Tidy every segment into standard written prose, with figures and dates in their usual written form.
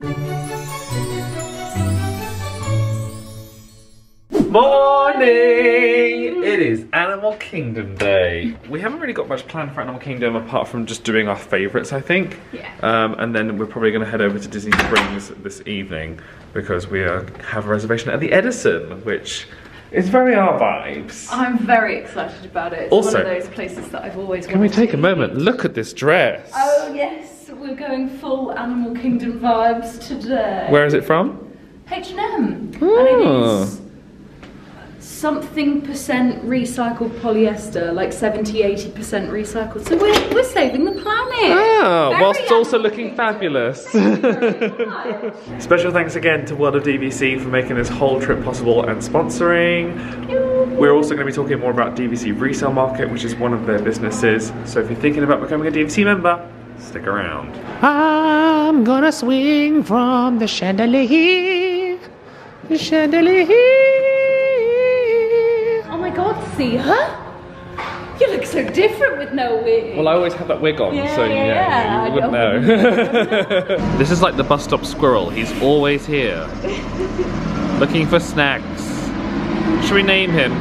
Morning! It is Animal Kingdom Day. We haven't really got much planned for Animal Kingdom apart from just doing our favourites, I think. Yeah. And then we're probably going to head over to Disney Springs this evening because we have a reservation at the Edison, which is very our vibes. I'm very excited about it. It's also one of those places that I've always wanted to. Can we take a moment? Look at this dress. Oh yes, we're going full Animal Kingdom vibes today. Where is it from? H&M. Oh. And it is something percent recycled polyester, like 70–80% recycled. So we're saving the planet. Ah, whilst also looking fabulous. Special thanks again to World of DVC for making this whole trip possible and sponsoring. We're also going to be talking more about DVC Resale Market, which is one of their businesses. So if you're thinking about becoming a DVC member, stick around. I'm gonna swing from the chandelier. The chandelier. Oh my god, see her? You look so different with no wig. Well, I always have that wig on, so yeah, you wouldn't know. This is like the bus stop squirrel. He's always here, looking for snacks. Should we name him?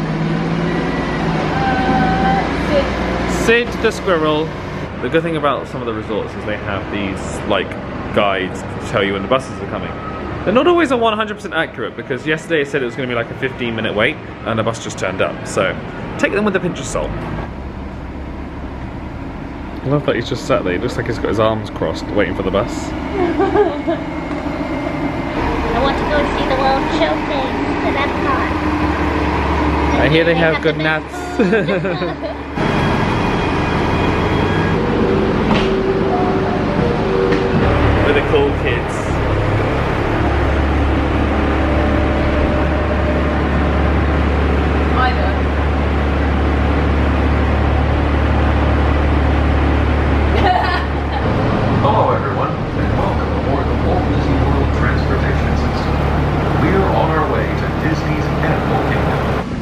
Sid the Squirrel. The good thing about some of the resorts is they have these like guides to tell you when the buses are coming. They're not always 100% accurate because yesterday it said it was going to be like a 15-minute wait and the bus just turned up. So take them with a pinch of salt. I love that he's just sat there. He looks like he's got his arms crossed waiting for the bus. I want to go see the World Showcase at Epcot. I hear they have good nuts. We're the cool kids. Hello everyone, and welcome aboard the Walt Disney World Transportation System. We're on our way to Disney's Animal Kingdom.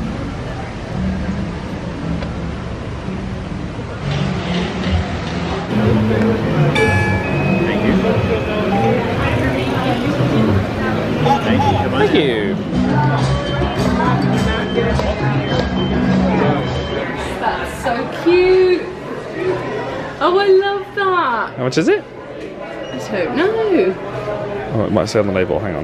Thank you. Thank you. That's so cute. Oh, I love that. How much is it? I don't know. Oh, it might say on the label. Hang on.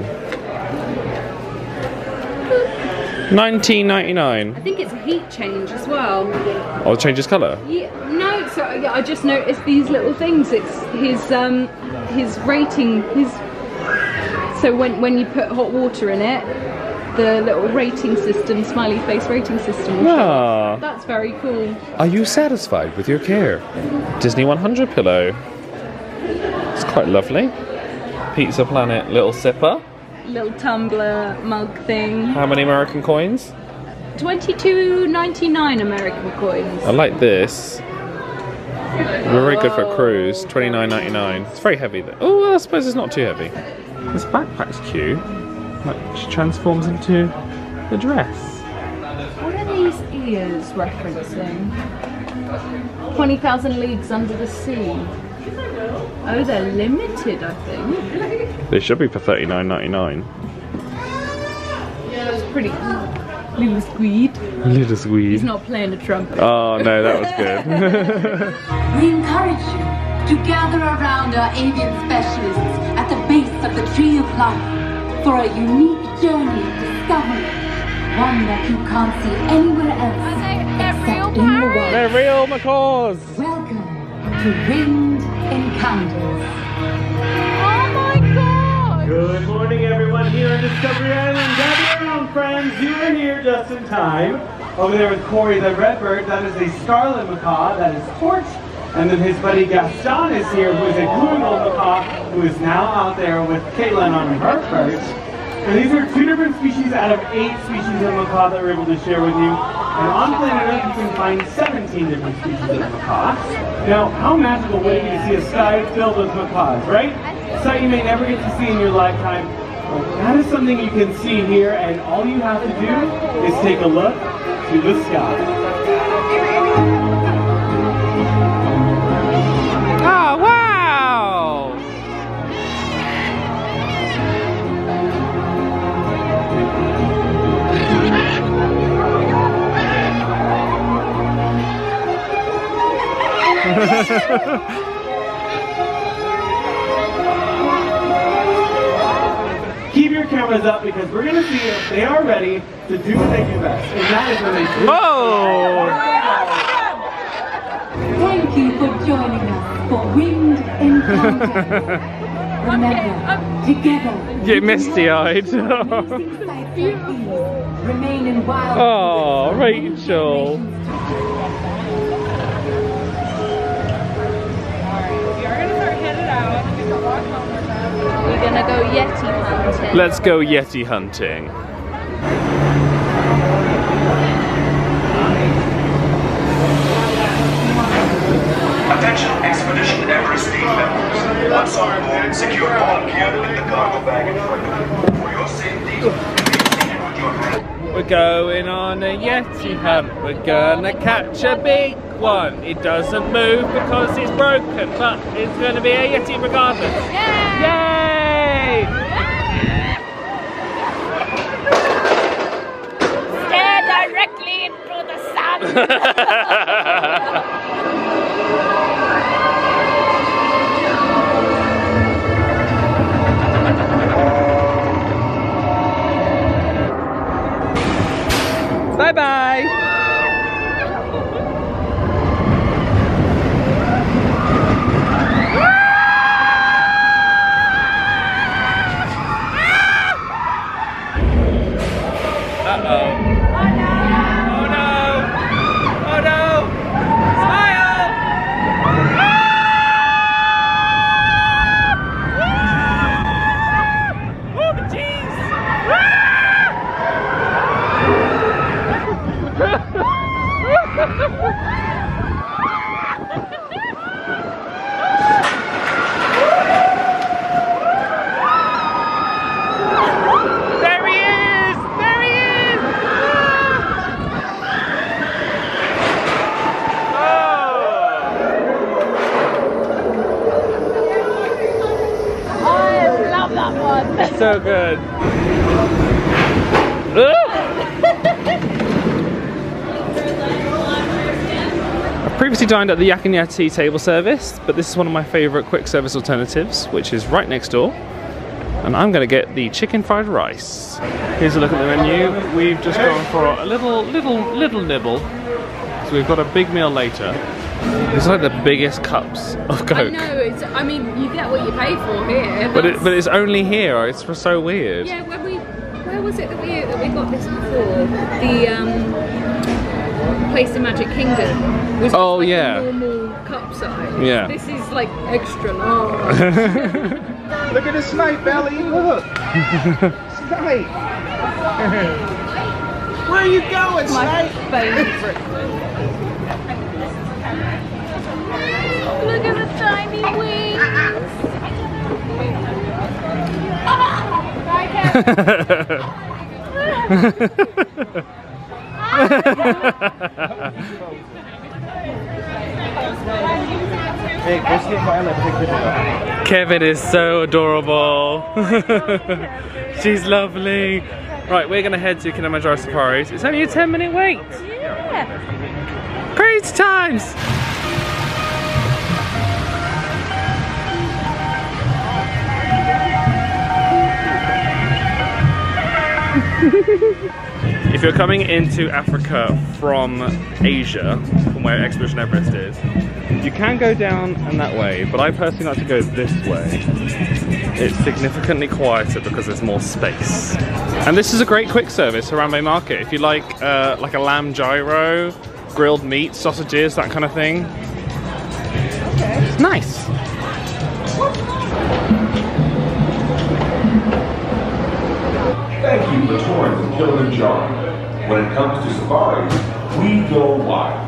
$19.99. I think it's a heat change as well. Oh, it changes colour? Yeah, no, so I just noticed these little things. It's his rating, so when you put hot water in it, the little rating system, smiley face rating system will show up. That's very cool. Are you satisfied with your care? Disney 100 pillow. It's quite lovely. Pizza Planet little sipper. Little tumbler mug thing. How many American coins? 22.99 American coins. I like this. Very good for a cruise. $29.99. It's very heavy though. Oh, I suppose it's not too heavy. This backpack's cute. Like, she transforms into the dress. What are these ears referencing? 20,000 Leagues Under the Sea. Oh, they're limited, I think. They should be for $39.99. That's pretty cool. Little squeed. Little squeed. He's not playing a trumpet. Oh no, that was good. We encourage you to gather around our avian specialists at the base of the Tree of Life for a unique journey of discovery, one that you can't see anywhere else except in the world. They're real macaws. Welcome to Winged Encounters. Oh my god! Good morning everyone here on Discovery Island. Gather around friends, you are here just in time. Over there with Corey the Redbird, that is a scarlet macaw, that is Torch. And then his buddy Gaston is here, who is a poodle macaw, who is now out there with Caitlin on her perch. And these are 2 different species out of 8 species of macaw that we're able to share with you. And on planet Earth, you can find 17 different species of macaws. Now, how magical would it be to see a sky filled with macaws, right? A sight you may never get to see in your lifetime. Well, that is something you can see here, and all you have to do is take a look to the sky. Oh, wow! Keep your cameras up because we're going to see if they are ready to do what they do best. And that is when they do. Oh! Thank you for joining us for Winged Encounter. Remember, together, Get misty-eyed. remain in wild. Oh, Rachel. We're gonna go Yeti hunting. Let's go Yeti hunting. Attention Expedition Everest team members. Once on board, secure all gear in the cargo bag in front of you. For your safety, please stand with your hand. We're going on a Yeti hunt. We're gonna catch a big one. It doesn't move because it's broken, but it's gonna be a Yeti regardless. Yay! Stare directly into the sun. Bye-bye! Uh-oh. Oh no! Oh no! Smile! Oh jeez! There he is! There he is! Oh! I love that one. So good. I've previously dined at the Yak and Yeti table service, but this is one of my favourite quick service alternatives, which is right next door. And I'm going to get the chicken fried rice. Here's a look at the menu. We've just gone for a little nibble. So we've got a big meal later. It's like the biggest cups of Coke. I know, it's, I mean, you get what you pay for here. But it's only here. It's so weird. Yeah, where was it that we got this before? The place in Magic Kingdom was Oh, like yeah. a normal cup size. Yeah. This is like extra large. Look at the snipe, Belly. Look. Snipe. Where are you going, My Snipe? favourite. Look at the tiny wings. Hey, go see Violet. Take a picture. Kevin is so adorable. She's lovely. Right, we're gonna head to Kilimanjaro Safaris. It's only a 10-minute wait. Yeah. Crazy times. If you're coming into Africa from Asia, from where Expedition Everest is, you can go down and that way, but I personally like to go this way. It's significantly quieter because there's more space. And this is a great quick service, Harambe Market. If you like a lamb gyro, grilled meat, sausages, that kind of thing. It's nice. Thank you for touring with Kilimanjaro. When it comes to safaris, we go wild.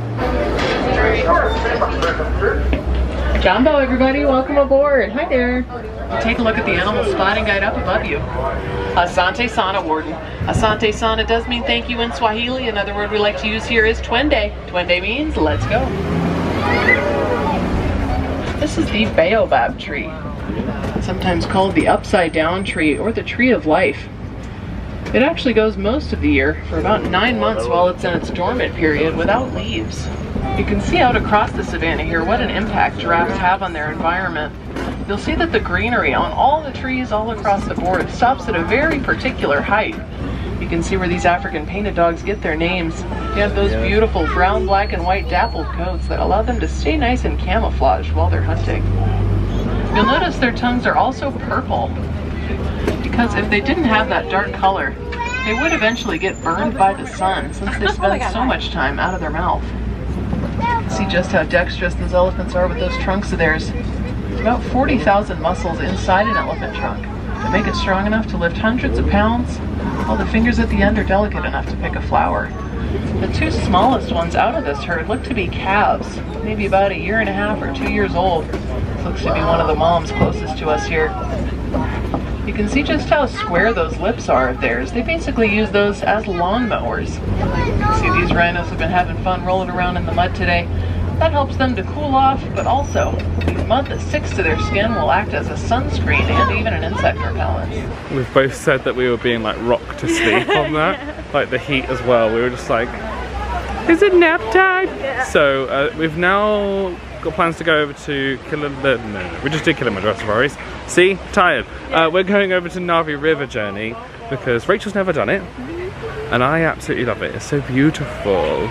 Jumbo, everybody, welcome aboard. Hi there. Take a look at the animal spotting guide up above you. Asante Sana, Warden. Asante Sana does mean thank you in Swahili. Another word we like to use here is twende. Twende means let's go. This is the baobab tree, sometimes called the upside down tree or the tree of life. It actually goes most of the year for about 9 months while it's in its dormant period without leaves. You can see out across the savannah here what an impact giraffes have on their environment. You'll see that the greenery on all the trees all across the board stops at a very particular height. You can see where these African painted dogs get their names. They have those beautiful brown, black, and white dappled coats that allow them to stay nice and camouflaged while they're hunting. You'll notice their tongues are also purple, because if they didn't have that dark color, they would eventually get burned by the sun since they spend so much time out of their mouth. See just how dexterous those elephants are with those trunks of theirs. About 40,000 muscles inside an elephant trunk that make it strong enough to lift hundreds of pounds, while the fingers at the end are delicate enough to pick a flower. The two smallest ones out of this herd look to be calves, maybe about 1.5 years or 2 years old. This looks to be one of the moms closest to us here. You can see just how square those lips are of theirs. They basically use those as lawnmowers. You can see these rhinos have been having fun rolling around in the mud today. That helps them to cool off, but also the mud that sticks to their skin will act as a sunscreen and even an insect repellent. We've both said that we were being like rocked to sleep on that, like the heat as well. We were just like, is it nap time? Yeah. So we've now got plans to go over to we just did Kilimanjaro Safaris. See, tired. Yeah. We're going over to Navi River Journey because Rachel's never done it, and I absolutely love it. It's so beautiful.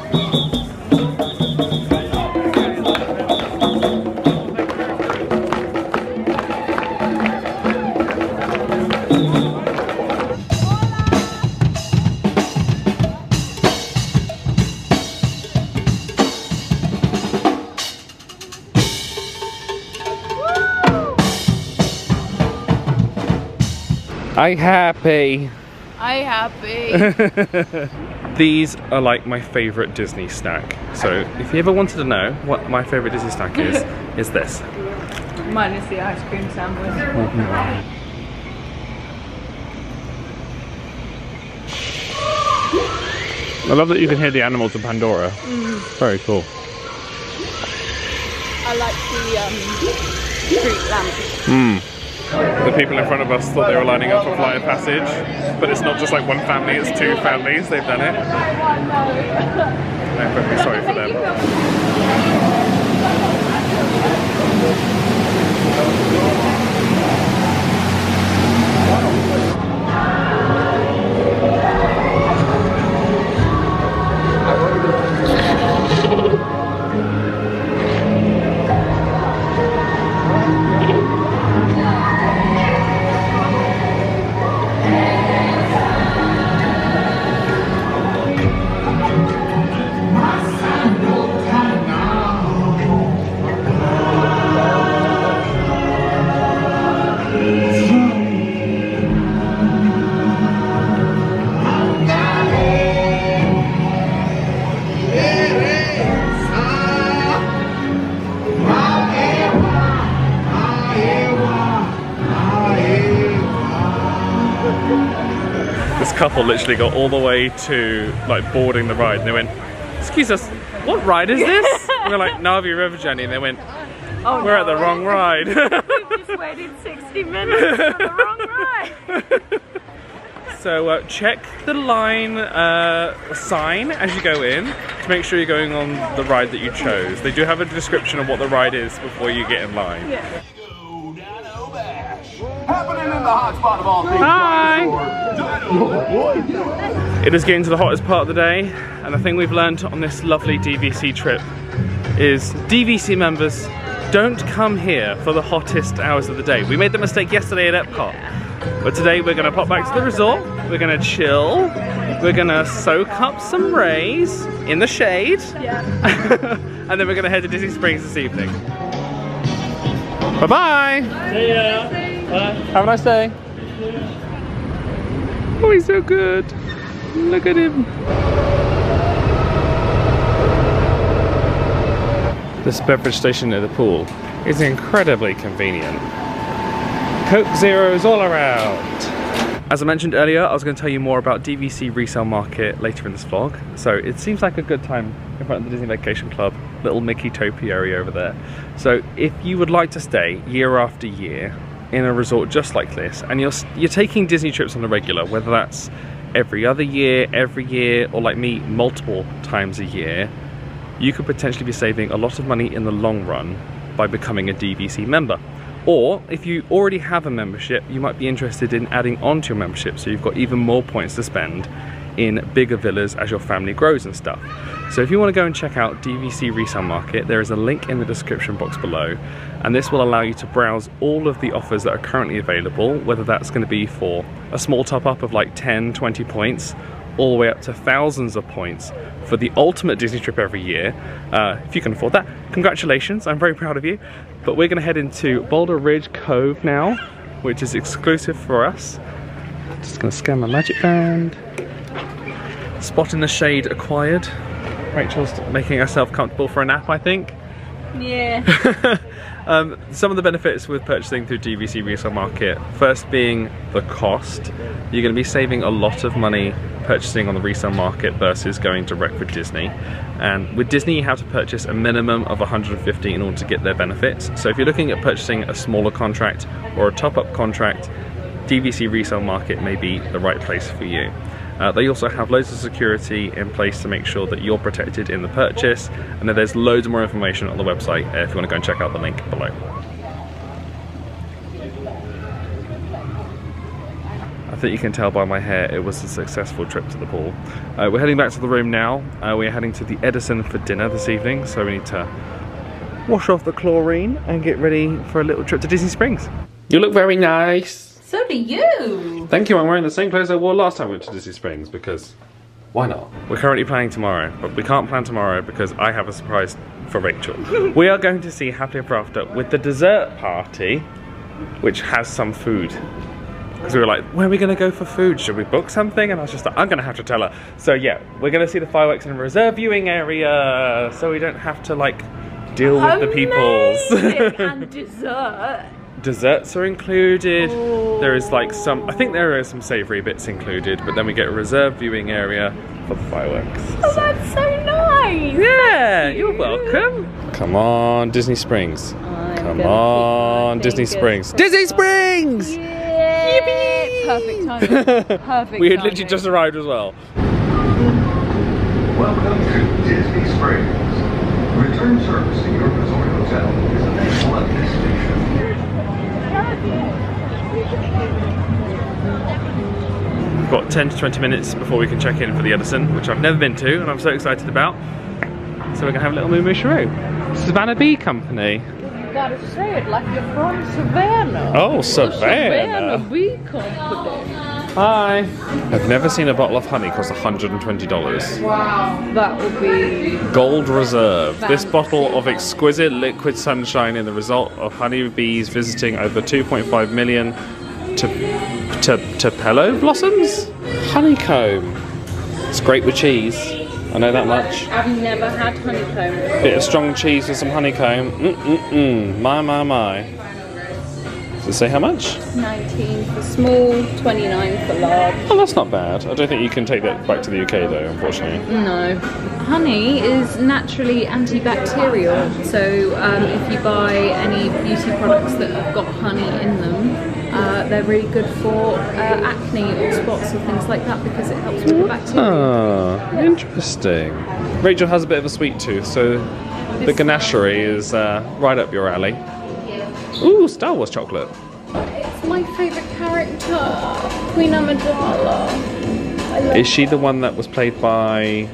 I happy. These are like my favourite Disney snack. So if you ever wanted to know what my favourite Disney snack is this. Mine is the ice cream sandwich. I love that you can hear the animals of Pandora. Very cool. I like the street lamps. The people in front of us thought they were lining up for Flight of Passage, but it's not just like one family, it's 2 families, they've done it. I'm very sorry for them. Couple literally got all the way to like boarding the ride and they went, excuse us, what ride is this? We were like, Navi River Journey, and they went, oh, we're at the wrong ride. We've just waited 60 minutes for the wrong ride. So check the line sign as you go in to make sure you're going on the ride that you chose. They do have a description of what the ride is before you get in line. Yeah. Happening in the hot spot of all things. Hi! It is getting to the hottest part of the day, and the thing we've learned on this lovely DVC trip is DVC members don't come here for the hottest hours of the day. We made the mistake yesterday at Epcot, but today we're going to pop back to the resort, we're going to chill, we're going to soak up some rays in the shade, and then we're going to head to Disney Springs this evening. Bye-bye! See ya! Bye. Have a nice day. Oh, he's so good. Look at him. This beverage station near the pool is incredibly convenient. Coke Zeros all around. As I mentioned earlier, I was going to tell you more about DVC Resale Market later in this vlog. So it seems like a good time in front of the Disney Vacation Club, little Mickey topiary over there. So if you would like to stay year after year in a resort just like this, and you're taking Disney trips on a regular, whether that's every other year, every year, or like me, multiple times a year, you could potentially be saving a lot of money in the long run by becoming a DVC member. Or if you already have a membership, you might be interested in adding on to your membership so you've got even more points to spend in bigger villas as your family grows and stuff. So if you want to go and check out DVC Resale Market, there is a link in the description box below, and this will allow you to browse all of the offers that are currently available, whether that's going to be for a small top up of like 10, 20 points, all the way up to thousands of points for the ultimate Disney trip every year. If you can afford that, congratulations, I'm very proud of you. But we're going to head into Boulder Ridge Cove now, which is exclusive for us. Just going to scan my magic band. Spot in the shade acquired. Rachel's making herself comfortable for a nap, I think. Yeah. Some of the benefits with purchasing through DVC Resale Market, first being the cost. You're going to be saving a lot of money purchasing on the resale market versus going direct with Disney. And with Disney you have to purchase a minimum of 150 in order to get their benefits. So if you're looking at purchasing a smaller contract or a top-up contract, DVC Resale Market may be the right place for you. They also have loads of security in place to make sure that you're protected in the purchase, and then there's loads more information on the website if you want to go and check out the link below. I think you can tell by my hair it was a successful trip to the pool. We're heading back to the room now. We're heading to the Edison for dinner this evening, so we need to wash off the chlorine and get ready for a little trip to Disney Springs. You look very nice. So do you. Thank you, I'm wearing the same clothes I wore last time we went to Disney Springs because why not? We're currently planning tomorrow, but we can't plan tomorrow because I have a surprise for Rachel. We are going to see Happily Ever After with the dessert party, which has some food. Because we were like, where are we going to go for food? Should we book something? And I was just like, I'm going to have to tell her. So yeah, we're going to see the fireworks in a reserve viewing area, so we don't have to like deal with the peoples. And dessert. Desserts are included. There is like some, I think there are some savoury bits included, but then we get a reserved viewing area for the fireworks. Oh, that's so nice. Yeah, you're welcome. Come on, Disney Springs. Come on, Disney Springs. Disney Springs! Yeah. Yippee! Perfect timing. Perfect. We had literally just arrived as well. Welcome to Disney Springs. Return service to your resort hotel is available at this station. We've got 10 to 20 minutes before we can check in for the Edison, which I've never been to and I'm so excited about. So we're going to have a little Moo Moo Sharoo. Savannah Bee Company. You gotta say it like you're from Savannah. Oh, Savannah. Savannah Bee Company. Hi. I've never seen a bottle of honey cost $120. Wow. That would be... Gold Reserve. This bottle of exquisite liquid sunshine is the result of honeybees visiting over 2.5 million Tupelo blossoms? Honeycomb. It's great with cheese. I know that much. I've never had honeycomb. Bit of strong cheese with some honeycomb. My. Does it say how much? 19 for small, 29 for large. Oh, that's not bad. I don't think you can take that back to the UK though, unfortunately. No. Honey is naturally antibacterial, so if you buy any beauty products that have got honey in them, they're really good for acne or spots or things like that because it helps with the bacteria. Ah, interesting. Rachel has a bit of a sweet tooth, so the ganachery is right up your alley. Ooh, Star Wars chocolate. It's my favourite character, Queen Amidala. Is she the one that was played by...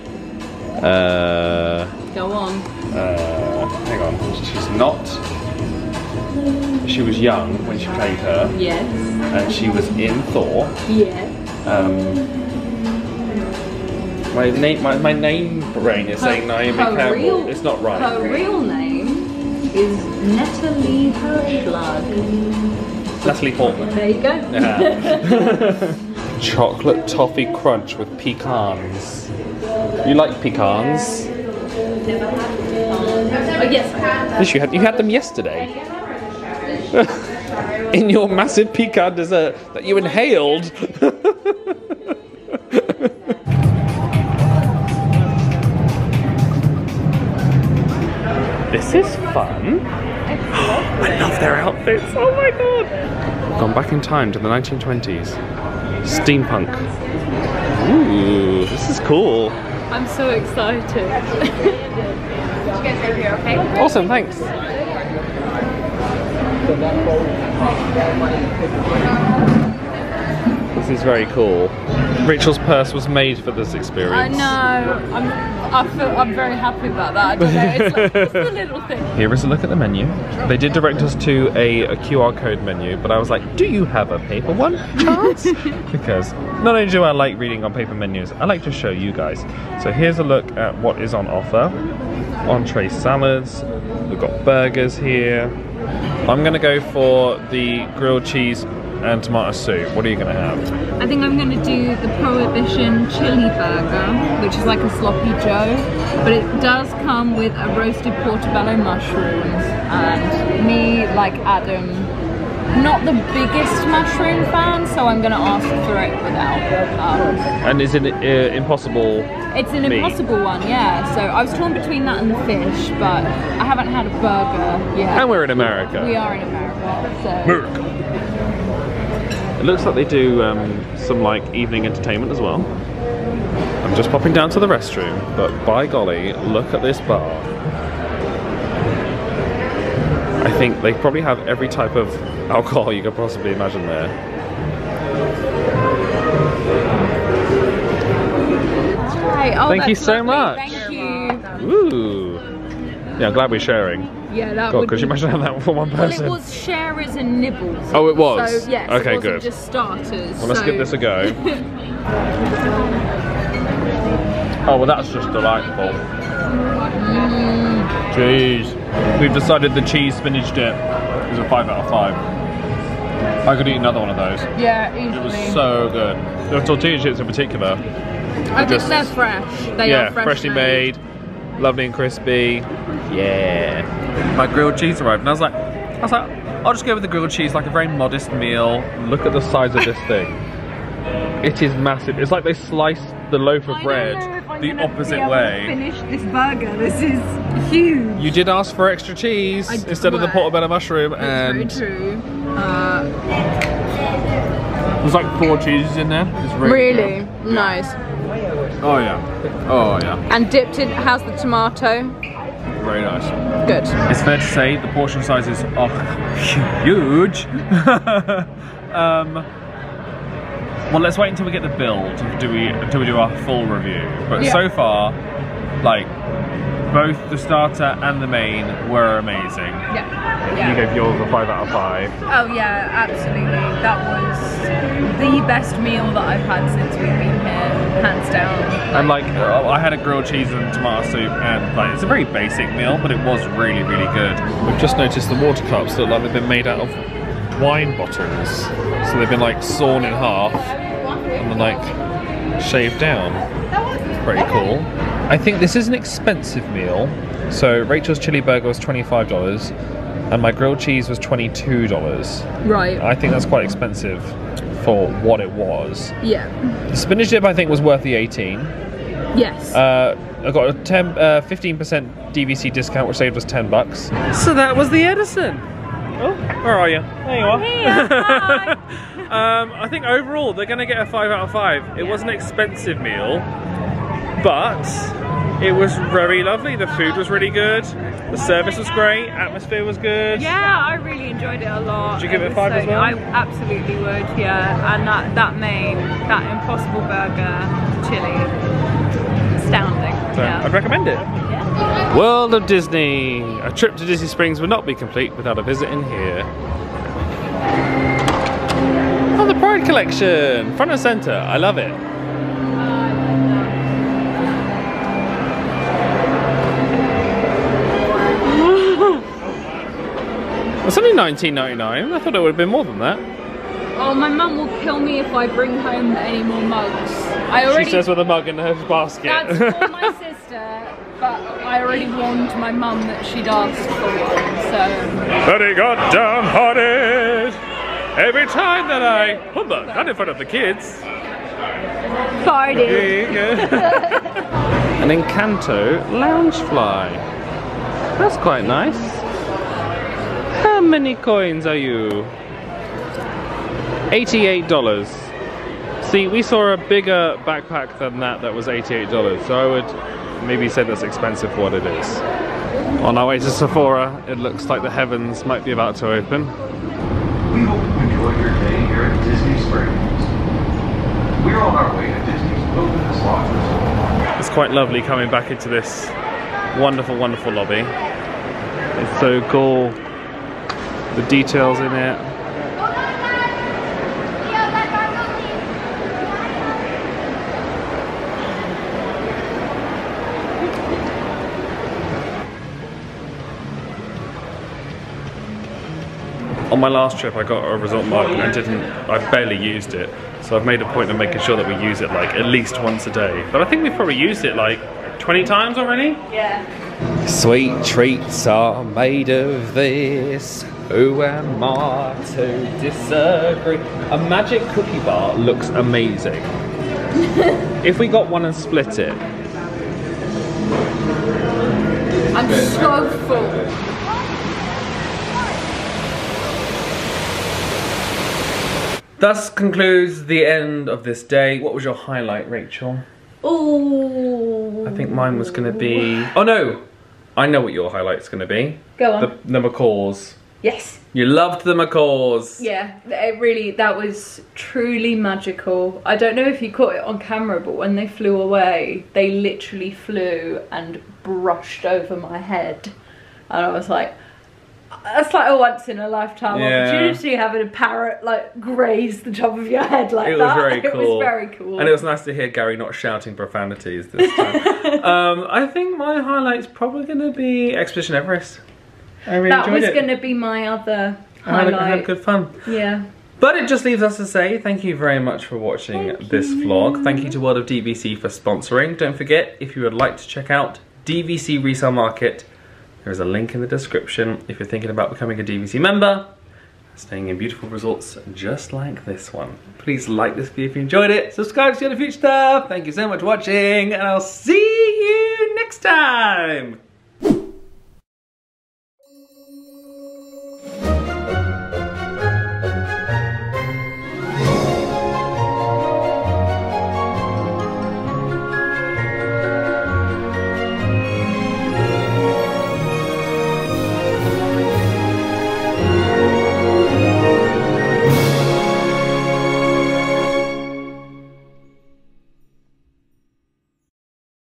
Go on. Hang on, she's not... She was young when she played her. Yes. And she was in Thor. Yes. My name brain is saying Naomi Campbell. It's not right. Her real name is Natalie Hirschlag. Natalie Portman. There you go. Yeah. Chocolate toffee crunch with pecans. You like pecans? Never had pecans. Oh yes, I have. Yes, you had them yesterday. In your massive pecan dessert that you inhaled. This is fun. I love their outfits. Oh my god. Gone back in time to the 1920s. Steampunk. Ooh, this is cool. I'm so excited. over here, okay? Awesome, thanks. This is very cool. Rachel's purse was made for this experience. I know. I'm very happy about that. I don't know. It's the little thing. Here is a look at the menu. They did direct us to a QR code menu, but I was like, do you have a paper one, Charles? Because not only do I like reading on paper menus, I like to show you guys. So here's a look at what is on offer. Entree salads. We've got burgers here. I'm gonna go for the grilled cheese and tomato soup. What are you gonna have? I think I'm going to do the Prohibition chili burger, which is like a sloppy joe, but it does come with a roasted portobello mushrooms, and me, like Adam, not the biggest mushroom fan, so I'm going to ask for it without. And is it impossible? It's an impossible one, yeah. So I was torn between that and the fish, but I haven't had a burger yet. And we're in America. We are in America, so. America. It looks like they do some like evening entertainment as well. I'm just popping down to the restroom, but by golly, look at this bar. I think they probably have every type of alcohol you could possibly imagine there. Hi. Oh, thank you so much. Thank you. Ooh. Yeah, I'm glad we're sharing. Yeah, that God, would could you be... imagine having that for one person? Well, it was sharers and nibbles. Oh, it was? So, yes, okay, it wasn't good. just starters. Well, let's give this a go. Oh, well, that's just delightful. Cheese. We've decided the cheese spinach dip is a 5 out of 5. I could eat another one of those. Yeah, easily. It was so good. The tortilla chips in particular. I think they're fresh. They are freshly made, lovely and crispy. Yeah. My grilled cheese arrived, and I was like, I'll just go with the grilled cheese, like a very modest meal. Look at the size of this thing. It is massive. It's like they sliced the loaf of bread the opposite way. Finish this burger. This is huge. You did ask for extra cheese instead of the portobello mushroom, and that's very true. there's like 4 cheeses in there. It's really nice. Oh yeah. Oh yeah. And dipped in. How's the tomato? Very nice. Good. It's fair to say the portion sizes are huge. Well, let's wait until we get the bill until we do our full review. But so far, like, both the starter and the main were amazing. Yeah. You gave yours a 5 out of 5. Oh yeah, absolutely. That was the best meal that I've had since we've been here, hands down. And like, I had a grilled cheese and tomato soup, and like, it's a very basic meal, but it was really, really good. We've just noticed the water cups look like they've been made out of wine bottles. So they've been like sawn in half and then like shaved down. Pretty cool. I think this is an expensive meal. So Rachel's chili burger was $25 and my grilled cheese was $22. Right. I think that's quite expensive for what it was. Yeah. The spinach dip I think was worth the 18. Yes. I got a 15% DVC discount which saved us $10. So that was the Edison. Oh, where are you? There you are. Hi. I think overall they're going to get a 5 out of 5. It was an expensive meal, but it was very lovely. The food was really good. The service was great. Atmosphere was good. Yeah, I really enjoyed it a lot. Did you give it 5 as well? I absolutely would, yeah. And that Impossible Burger chili, astounding. So yeah. I'd recommend it. Yeah. World of Disney. A trip to Disney Springs would not be complete without a visit in here. Oh, the Pride Collection, front and center. I love it. It's only $19.99. I thought it would have been more than that. Oh, my mum will kill me if I bring home any more mugs. She says with a mug in her basket. That's for my sister, but I already warned my mum that she'd asked for one, so... But he got downhearted every time that I humbug, not in front of the kids. Party. An Encanto Loungefly. That's quite nice. How many coins are you? $88. See, we saw a bigger backpack than that was $88, so I would maybe say that's expensive for what it is. On our way to Sephora, it looks like the heavens might be about to open. We hope you enjoyed your day here at Disney Springs. We're on our way to Disney's Wilderness Lodge Resort. It's quite lovely coming back into this wonderful, wonderful lobby. It's so cool. The details in it. On my last trip I got a resort market and I barely used it. So I've made a point of making sure that we use it like at least once a day. But I think we've probably used it like 20 times already. Yeah. Sweet treats are made of this. Who am I to disagree? A magic cookie bar looks amazing. If we got one and split it. I'm so full. Thus concludes the end of this day. What was your highlight, Rachel? Ooh. I think mine was gonna be... Oh no! I know what your highlight's gonna be. Go on. The macaws. Yes. You loved the macaws. Yeah, it really, that was truly magical. I don't know if you caught it on camera, but when they flew away, they literally flew and brushed over my head. And I was like, that's like a once in a lifetime opportunity, having a parrot like graze the top of your head like that. It was very cool. It was very cool. And it was nice to hear Gary not shouting profanities this time. I think my highlight's probably going to be Expedition Everest. I really enjoyed it. That was going to be my other highlight. I had good fun. Yeah. But it just leaves us to say thank you very much for watching this vlog. Thank you to World of DVC for sponsoring. Don't forget, if you would like to check out DVC Resale Market, there's a link in the description if you're thinking about becoming a DVC member, staying in beautiful resorts just like this one. Please like this video if you enjoyed it, subscribe to see other future stuff. Thank you so much for watching, and I'll see you next time.